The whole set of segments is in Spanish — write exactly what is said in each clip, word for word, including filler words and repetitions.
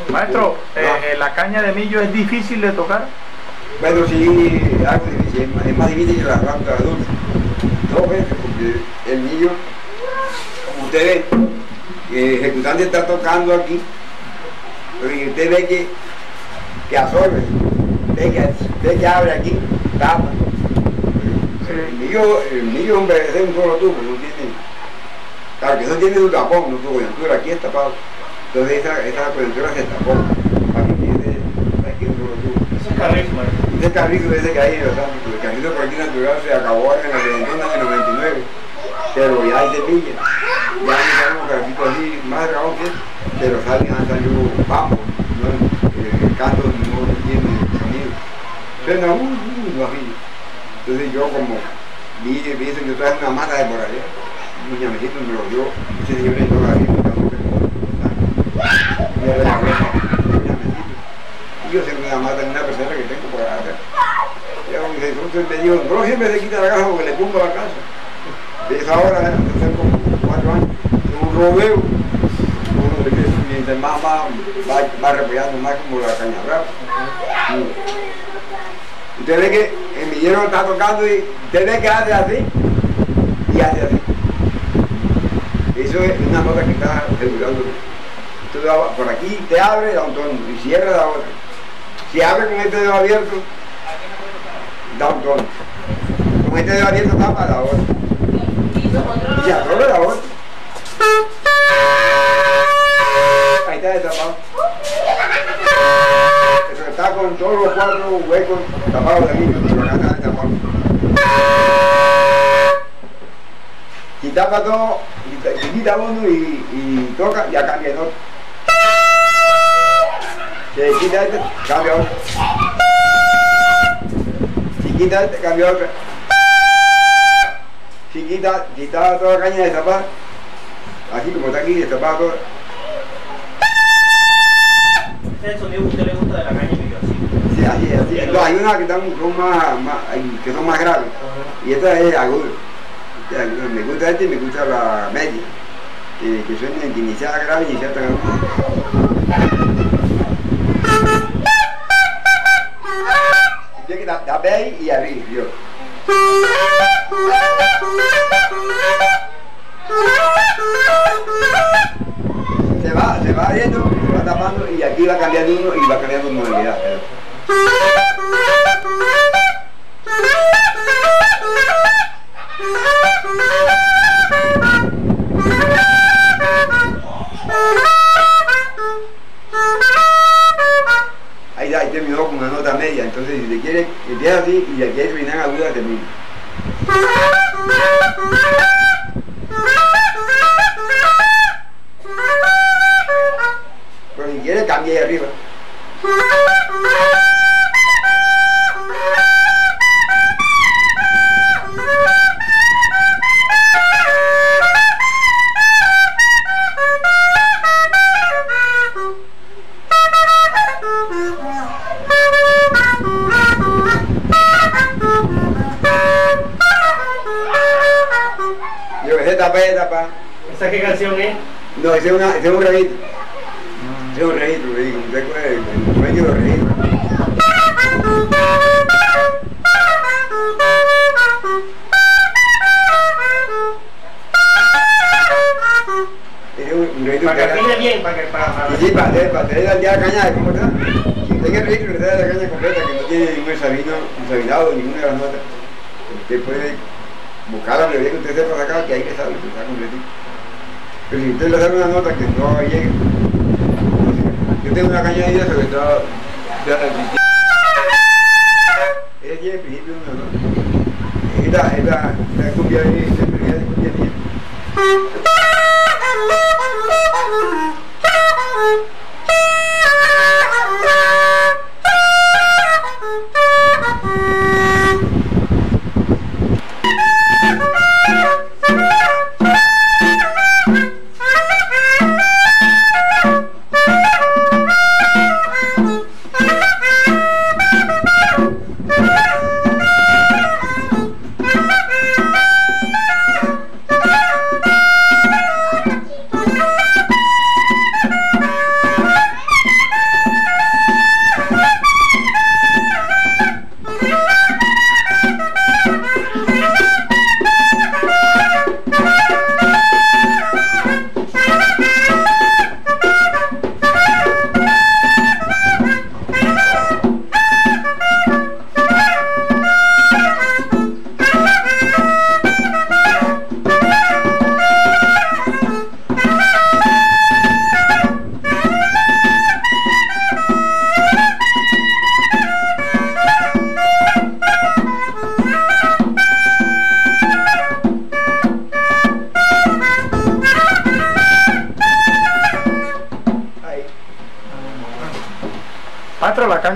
Maestro, eh, eh, la caña de millo es difícil de tocar. Bueno, sí, algo difícil, es más, es más difícil que la planta dulce. Dos veces, porque el millo, como usted ve, el ejecutante está tocando aquí, pero usted ve que, que absorbe, ve que, ve que abre aquí, tapa. El millo, el millo hombre, es un solo tubo, no tiene, claro que no tiene un tapón, no su coyuntura, aquí es tapado. Entonces esa, esa coyuntura se tapó, para que quede aquí un solo tubo. Eso es carrizo, maestro. Ese carrito ese que hay, ¿verdad? El carrito por aquí natural se acabó en la reventona del noventa y nueve, pero ya hay semillas, ya hay unos carritos así, más grabón que este, pero salen, han salido bambos, ¿no? El canto no tiene sonido, suena muy, muy bajillo. Entonces yo como vi, vi eso, yo traje una mata de por allá, un ñamecito me lo dio, ese señor le toca ahí, y era la reja, un ñamecito. Y yo siempre una mata en una persona que tengo por acá. Y entonces me dijo, no siempre se quita la casa porque le tumba la casa. De esa hora, hace como cuatro años, un rodeo, uno de que mientras más va, va, va repellando más como la caña brava. Usted ve que el millero está tocando y usted ve que hace así y hace así. Eso es una nota que está ejecutando. Entonces por aquí te abre, da un tono y cierra, da otra. Si abre con este dedo abierto, da un tono. Con este dedo abierto tapa la otra. Y se absorbe la otra. Ahí está destapado. Eso está con todos los cuatro huecos tapados de aquí, pero acá está destapado. Si tapa todo, si quita uno y, y toca, ya cambia el otro. Si quita este, cambia otro. Si quita este, cambia otro. Si quita, quita toda la caña destapada, así como está aquí, destapada toda. ¿Ese es el sonido que a usted le gusta de la caña de millo? Así. Sí, así, así. Entonces, hay unas que, están, son más, más, que son más graves, uh-huh. Y esta es aguda. Me gusta esta y me gusta la media, que, que suena que iniciada grave y iniciada grave. Tiene que dar ahí y arriba, yo. Se va, se va abriendo, se va tapando y aquí va cambiando uno y va cambiando modalidad. Ahí, ahí terminó con una nota media, entonces si se quiere, empieza así y aquí hay terminar aguda, termina. Pero si quiere, cambia ahí arriba. Yo ese tapa, ese tapa. ¿Esa qué canción es? No, ese es, una, ese es un registro. Ese es un registro, le digo. Usted puede, el dueño lo registra. Es un registro. Para que afine bien, para que para. para sí, para tener, para tener ya la caña, ¿cómo está? Si usted quiere registro, le da la caña completa, que no tiene ningún sabino, sabinado, ninguna de las notas. Usted puede buscar la melodía que usted sepa sacar, que ahí que sabe, que está completito. Pero si usted le da una nota que no llegue, yo tengo una caña de eso que está. Ella tiene el principio de una nota. Esta, esta, esta cumbia ahí, esta melodía de cumbia mía.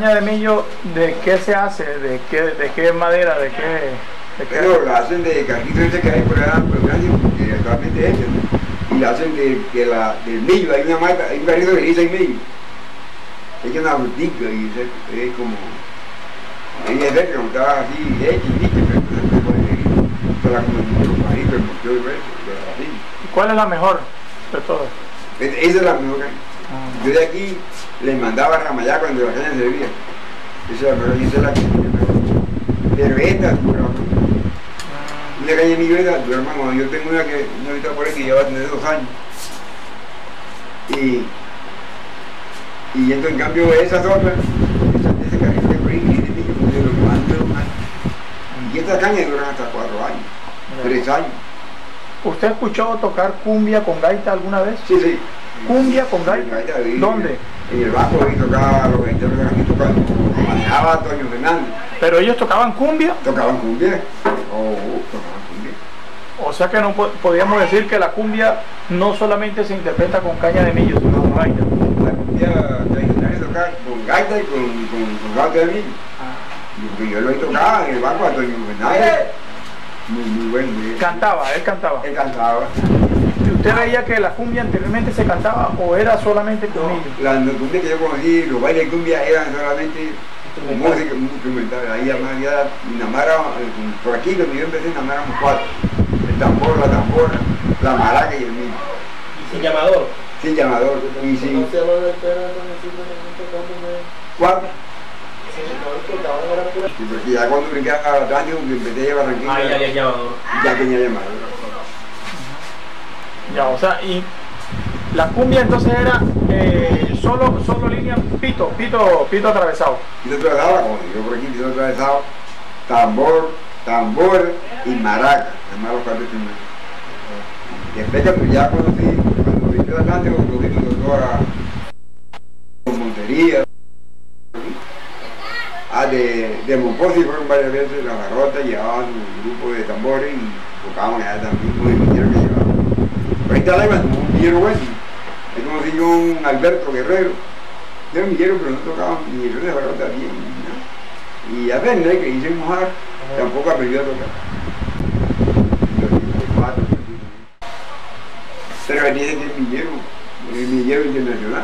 caña de millo, ¿de qué se hace? ¿De qué, de qué madera? ¿De qué? De qué? Pero la hacen de carrito ese que hay por allá, por Francia, que actualmente es hecho, ¿no? Y la hacen de, de la, del millo, hay una marca, hay un carrito que le dice millo. Ella una frutica y es, es como, ella es verde, como estaba así, hecha y dicha, pero entonces se puede seguir. Se la comen mucho los paritos, el mocheo y eso, así. ¿Cuál es la mejor de todas? Esa es la mejor caña. Ah. Yo de aquí les mandaba a Ramayá cuando la caña servía. Esa es la mejor, esa es la que pero esta dura, una caña de millo esta dura, hermano. Yo tengo una que, una ahorita por ahí que ya va a tener dos años. Y Y esto en cambio esas otras, esas de ese carril de brin y de millo, de lo que van de un año. Y estas cañas duran hasta cuatro años, no. tres años. ¿Usted escuchó tocar cumbia con gaita alguna vez? Sí, sí. ¿Cumbia con gaita? gaita de, ¿Dónde? En el banco y tocaba los gaiteros que aquí tocaban, manejaba Antonio Fernández. ¿Pero ellos tocaban cumbia? Tocaban cumbia. Oh, tocaban cumbia. O sea que no po podríamos decir que la cumbia no solamente se interpreta con caña de millo, sino con gaita. La cumbia tradicional es tocar con gaita y con, con, con gaita de millo. Ah. Y yo lo he tocado en el banco de Antonio Fernández. Muy, muy bueno. Muy cantaba, él cantaba. Él cantaba. ¿Usted veía que la cumbia anteriormente se cantaba o era solamente con millo? No, la cumbia que yo conocí, los bailes de cumbia eran solamente música instrumental. Ahí había Namara, por aquí cuando yo empecé, Namara éramos cuatro. El tambor, la tambora, la maraca y el millo. ¿Y sin llamador? Sin llamador. Y sin... ¿Cuál? Sí, porque ya cuando brinqué a Atlántico, que empecé a Barranquilla, ah, ya, ya, ya, ya tenía llamador. Ya, o sea, y la cumbia entonces era eh, solo, solo línea pito, pito, pito atravesado. Pito atravesado, como digo por aquí, pito atravesado, tambor, tambor y maraca, además los cuatro instrumentos. Y después cuando ya conocí, cuando vine a Atlántico, conocí con doctora con Montería, ah, de, de Monposi fueron varias veces, la garrota, llevaban un grupo de tambores y tocaban allá también con el minero que llevaban. Pero ahí está la un millero bueno. Ahí conocí yo un Alberto Guerrero, era un millero pero no tocaba ni el de garrota bien, ¿no? Y a ver, que hice mojar, tampoco aprendió a tocar. Pero él dice que es millero, el millero internacional.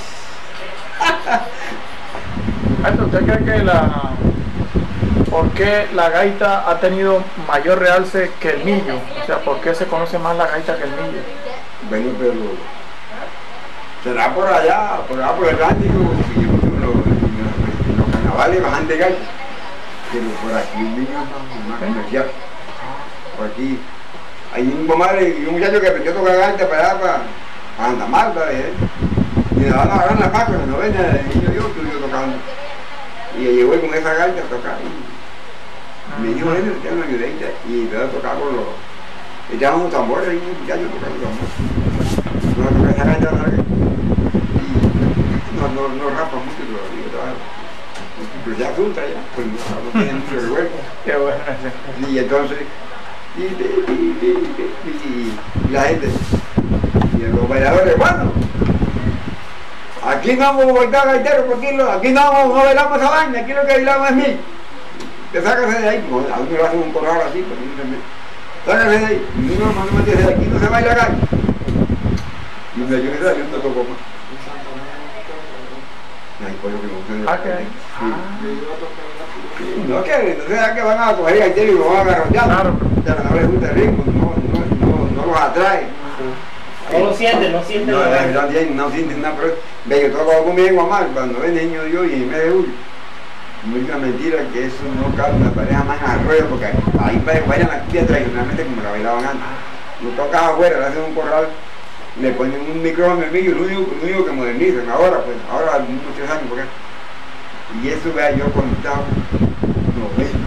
¿Usted cree que la... ¿Por qué la gaita ha tenido mayor realce que el millo? O sea, ¿por qué se conoce más la gaita que el millo? Bueno, pero... será por allá, por allá por el Atlántico, los, los, los carnavales bajan de gaita. Pero por aquí el millo es más comercial. Por aquí hay un comadre y un muchacho que aprendió a tocar gaita para allá, para, para Santa Marta, ¿eh? Y le van a agarrar la paca, la novena, y yo, yo estuve tocando. Y llegó con esa gaita a tocar. Y me dijo, bueno, ya me ayudé y empezó a tocar con los... Echaban unos tambores ahí, un muchacho tocando tambores. No toca esa gaita larga. Y no, no, no rapa mucho todavía. Pero ya asusta ya, pues no, no tiene mucho revuelto. Qué bueno. Y entonces, y, y, y, y, y, y la gente, y los bailadores, bueno, aquí no vamos a bailar gaitero, porque aquí no, aquí no, no bailamos esa vaina, aquí lo que bailamos es mí. Te sácase de ahí, a uno le hacen un corral así, pues no se me... Sácase de ahí, y uno no me dice, aquí no se baila gaita. Y un gallo que sale, yo no toco más. Ay, pollo que me gusta de la okay. Sí. No, que no sea que van a coger gaitero y lo van a agarrotear. Claro. Ya no les gusta el ritmo, no, no, no, no los atrae. No lo sienten, no sienten. No, no, no sienten nada, pero ve, yo toco conmigo en Guamar, cuando ven niño yo y en mes de julio. Mucha mentira que eso no cabe una pareja más al ruedo, porque ahí vayan la cumbia tradicionalmente como la bailaban antes. Lo tocas afuera, le hacen un corral, le ponen un micrófono en el medio, lo único, lo único que modernizan ahora, pues, ahora muchos años, porque y eso vea yo contado noventa,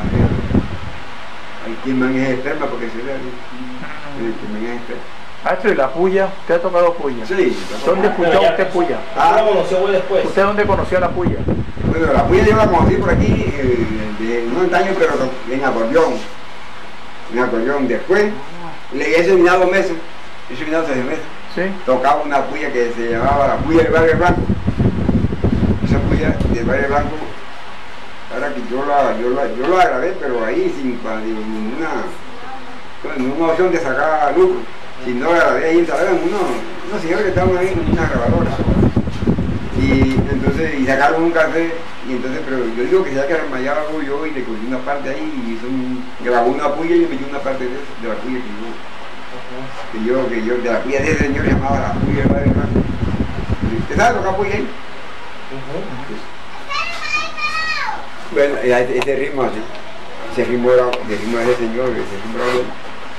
hay quien man es esperma porque se ve ahí, quien man es esperma. Maestro, ¿y la puya? ¿Usted ha tocado puya? Sí. ¿Dónde escuchó usted puya? Ah, la conoció muy después. ¿Usted dónde conoció la puya? Bueno, la puya yo la conocí por aquí, eh, de unos años, pero en acordeón. En acordeón. Después, le he seminado meses, he seminado seis meses. Sí. Tocaba una puya que se llamaba la puya del barrio blanco. Esa puya novia de baile blanco, ahora que yo la, yo la, yo la grabé, pero ahí sin ninguna, ninguna opción de sacar lucro, sino la grabé ahí instalada en unos, unos señores que estaban ahí en una grabadora. Y entonces, y sacaron un café, y entonces, pero yo digo que ya que armallaba yo y le cogí una parte ahí, y hizo un, grabó una puya y le metí una parte de, de la puya que yo, que yo, que yo, de la puya de ese señor llamaba la puya del Padre Blanco. ¿Usted sabe tocar puya ahí? Uh-huh. Bueno, ese, ese ritmo así, ese ritmo era, ese ritmo de ese señor, ese ritmo era bueno.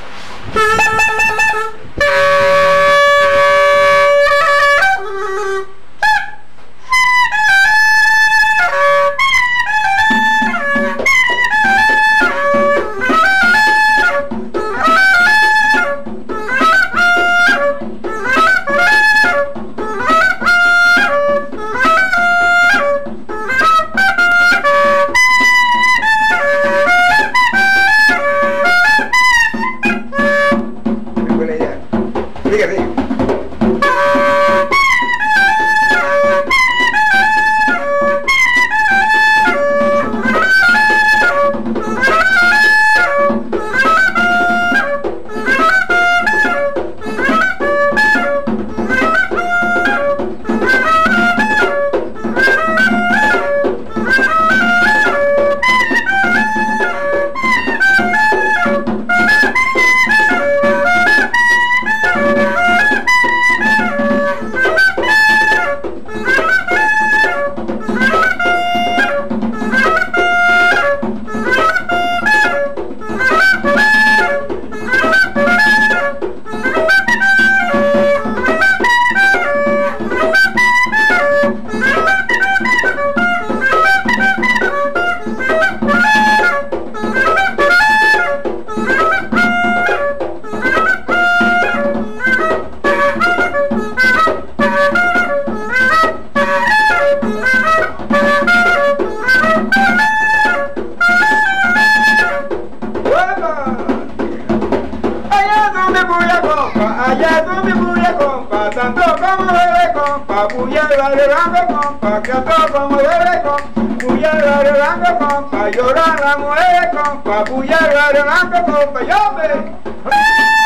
Allá donde bulla compa, tanto como bebe compa, bulla el barrio blanco compa, que tanto como bebe compa, bulla el barrio blanco compa, lloran las mujeres compa, bulla el barrio blanco compa, yo me...